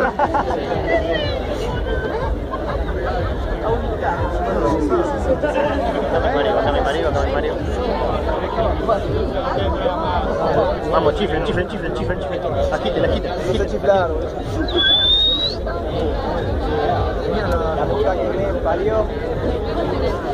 Bájame Mario. Vamos, chiflen. Agiten. Empieza a chiflar, boludo. La puta que me parió.